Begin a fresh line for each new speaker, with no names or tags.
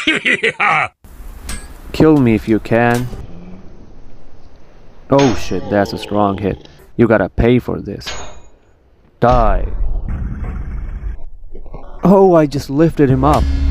Kill me if you can. Oh shit, that's a strong hit. You gotta pay for this. Die. Oh, I just lifted him up.